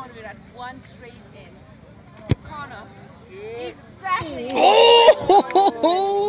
on, Virat. One straight in. Corner. Exactly. Oh!